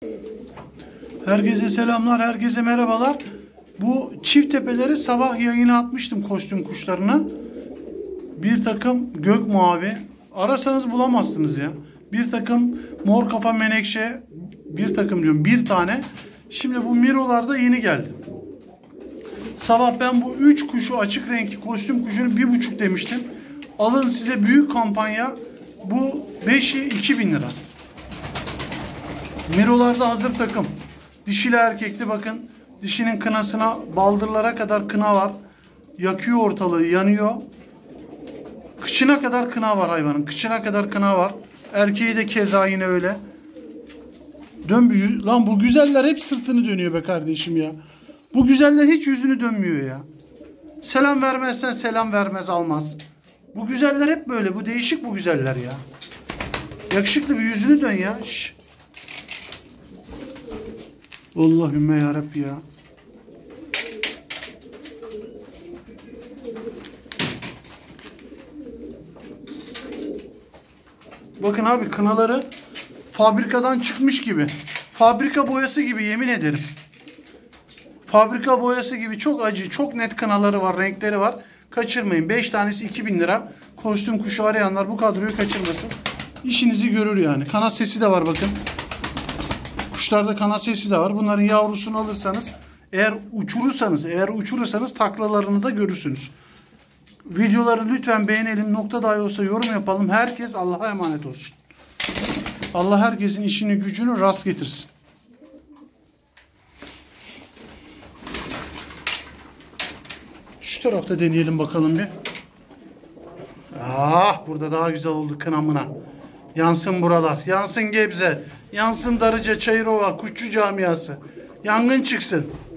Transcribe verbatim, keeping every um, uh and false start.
Herkese selamlar, herkese merhabalar. Bu çift tepeleri sabah yayına atmıştım, kostüm kuşlarına. Bir takım gök mavi. Arasanız bulamazsınız ya. Bir takım mor kafa menekşe. Bir takım diyorum, bir tane. Şimdi bu mirolarda yeni geldi. Sabah ben bu üç kuşu, açık renkli kostüm kuşunu bir buçuk demiştim. Alın size büyük kampanya. Bu beşi iki bin lira. Mirolarda hazır takım. Dişili erkekli, bakın. Dişinin kınasına baldırlara kadar kına var. Yakıyor ortalığı, yanıyor. Kıçına kadar kına var hayvanın. Kıçına kadar kına var. Erkeği de keza yine öyle. Dön bir, lan bu güzeller hep sırtını dönüyor be kardeşim ya. Bu güzeller hiç yüzünü dönmüyor ya. Selam vermezsen selam vermez almaz. Bu güzeller hep böyle. Bu değişik bu güzeller ya. Yakışıklı bir yüzünü dön ya. Şş. Allahümme yarabbi ya. Bakın abi, kınaları fabrikadan çıkmış gibi. Fabrika boyası gibi, yemin ederim. Fabrika boyası gibi, çok acı, çok net kınaları var, renkleri var. Kaçırmayın. beş tanesi iki bin lira. Kostüm kuşu arayanlar bu kadroyu kaçırmasın. İşinizi görür yani. Kanat sesi de var bakın. Kuşlarda kanat sesi de var. Bunların yavrusunu alırsanız, eğer uçurursanız, eğer uçurursanız taklalarını da görürsünüz. Videoları lütfen beğenelim. Nokta dahi olsa yorum yapalım. Herkes Allah'a emanet olsun. Allah herkesin işini gücünü rast getirsin. Şu tarafta deneyelim bakalım bir. Ah, burada daha güzel oldu kınamına. Yansın buralar. Yansın Gebze. Yansın Darıca, Çayırova, Kuşçu Camiası. Yangın çıksın.